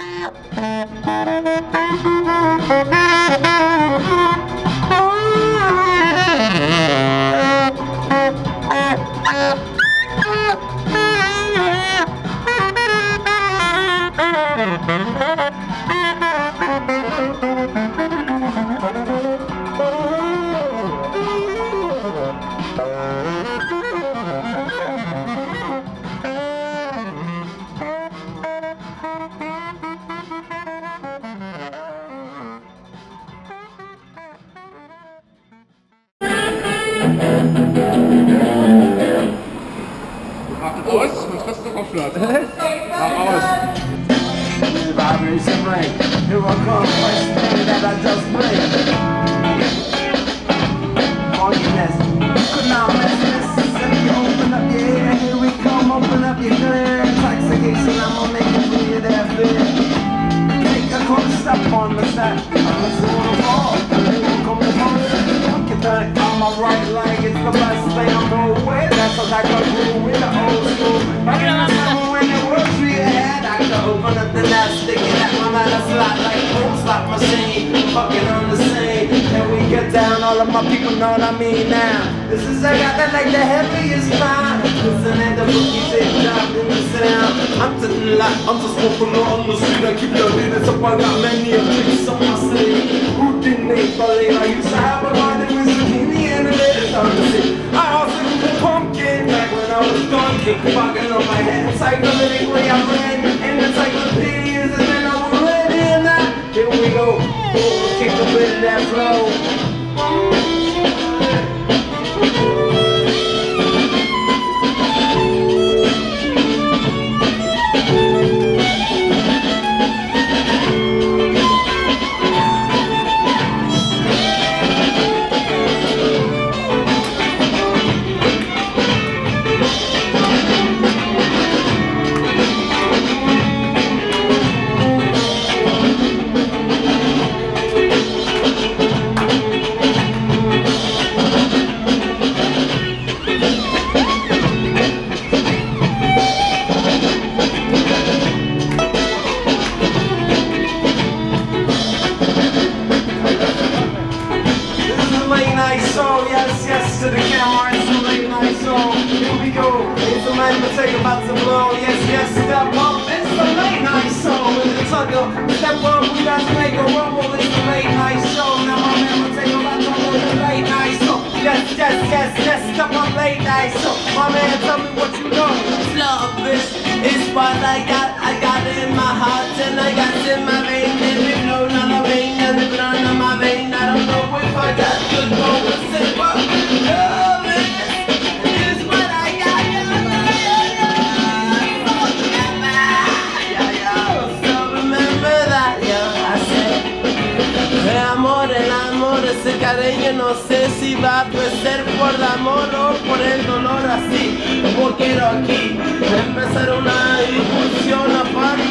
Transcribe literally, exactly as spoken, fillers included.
Aus, was hast du aufgehört? Mach aus. Vibration ring. Here I come, first thing that I just bring. Funkiness. Could not miss this. If you open up your ear, here we come, open up your ear. Intoxication, I'm gonna make it for you that bit. Take a close step on the set. I'm a fall. Come to home. Get that on my right leg. It's the best thing I'm going with. That's what I got to do with the old school. I remember when it works we had. I could open up the nest, stick it at my man, a slot like home slot machine. Fucking on the scene. And we get down, all of my people know what I mean now. This is I got that like the heaviest mind. Listen at the bookie shit drop in the sound. I'm sitting like I'm just walking on the street. I keep your leaders up, I got many of tricks on my sleeve. Who didn't they believe? I used to have a mind that was zucchini and a little on the sea. I also did the pumpkin back when I was donkey. Fucking on my head, psychotically I ran in encyclopedias and then I was ready and that. Here we go, oh, kick a bit of that flow. Yes, yes to the camera, it's a late night song. Here we go, it's a man to take about to blow. Yes, yes, step up, it's a late night song. With the tugger, step up, we got to make a rumble. It's a late night show. Now my man will take about to blow. It's a late night song. Yes, yes, yes, yes, step up, late night song. My man, tell me what you know. It's love, bitch. It's what I got. I got it in my heart and I got it in my vein. And it blow down the vein and it blow down my vein. I don't know if I got good moments. Ese cariño no sé si va a ser por el amor o por el dolor así. Como quiero aquí empezar una discusión aparte.